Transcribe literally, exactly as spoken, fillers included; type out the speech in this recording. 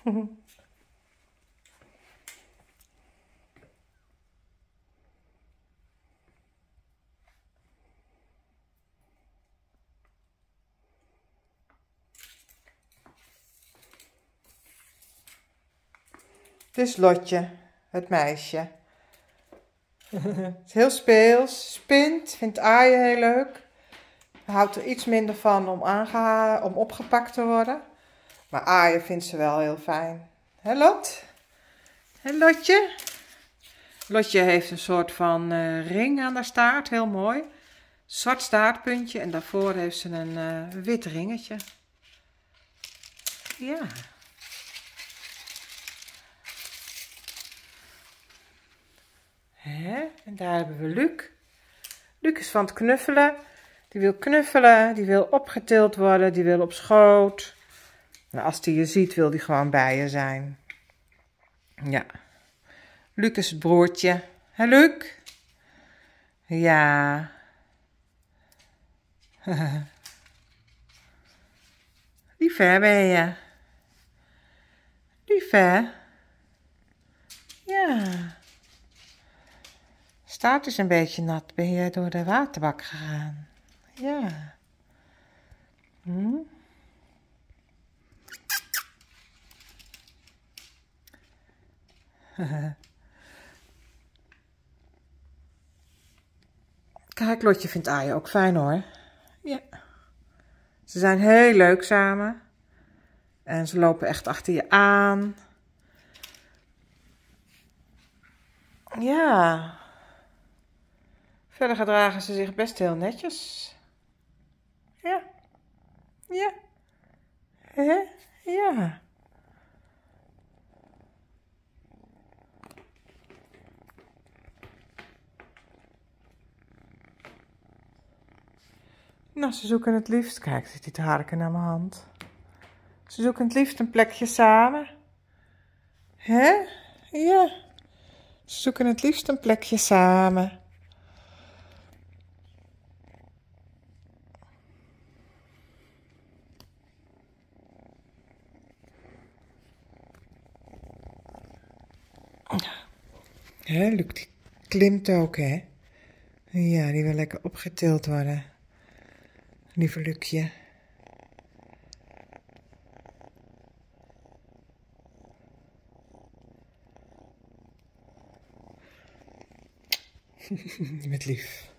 Dit is Lotje, het meisje. Het is heel speels, spint, vindt aaien heel leuk. Houdt er iets minder van om, aangeha om opgepakt te worden. Maar aaien vindt ze wel heel fijn. Hé Lot? Hé Lotje? Lotje heeft een soort van uh, ring aan haar staart, heel mooi. Zwart staartpuntje en daarvoor heeft ze een uh, wit ringetje. Ja. Hè? En daar hebben we Luc. Luc is van het knuffelen. Die wil knuffelen, die wil opgetild worden, die wil op schoot. En als hij je ziet, wil hij gewoon bij je zijn. Ja. Luc is het broertje. Hé Luc? Ja. Lief hè ben je? Lief hè? Ja. Staart is een beetje nat. Ben je door de waterbak gegaan? Ja. Hm? Kijk, Lotje vindt aaien ook fijn hoor. Ja. Ze zijn heel leuk samen. En ze lopen echt achter je aan. Ja. Verder gedragen ze zich best heel netjes. Ja. Ja. Hè? Ja. Nou, ze zoeken het liefst. Kijk, zit hij te harken naar mijn hand. Ze zoeken het liefst een plekje samen. Hè? Ja. Ze zoeken het liefst een plekje samen. Hè, Luc, die klimt ook, hè? Ja, die wil lekker opgetild worden. Lieve Lucje. Met lief.